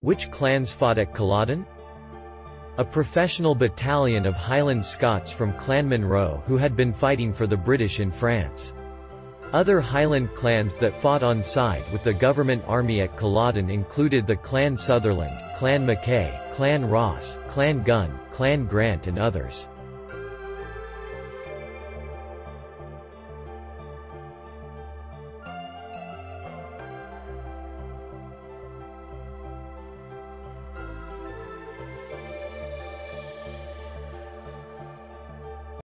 Which clans fought at Culloden? A professional battalion of Highland Scots from Clan Munro who had been fighting for the British in France. Other Highland clans that fought on side with the government army at Culloden included the Clan Sutherland, Clan MacKay, Clan Ross, Clan Gunn, Clan Grant and others.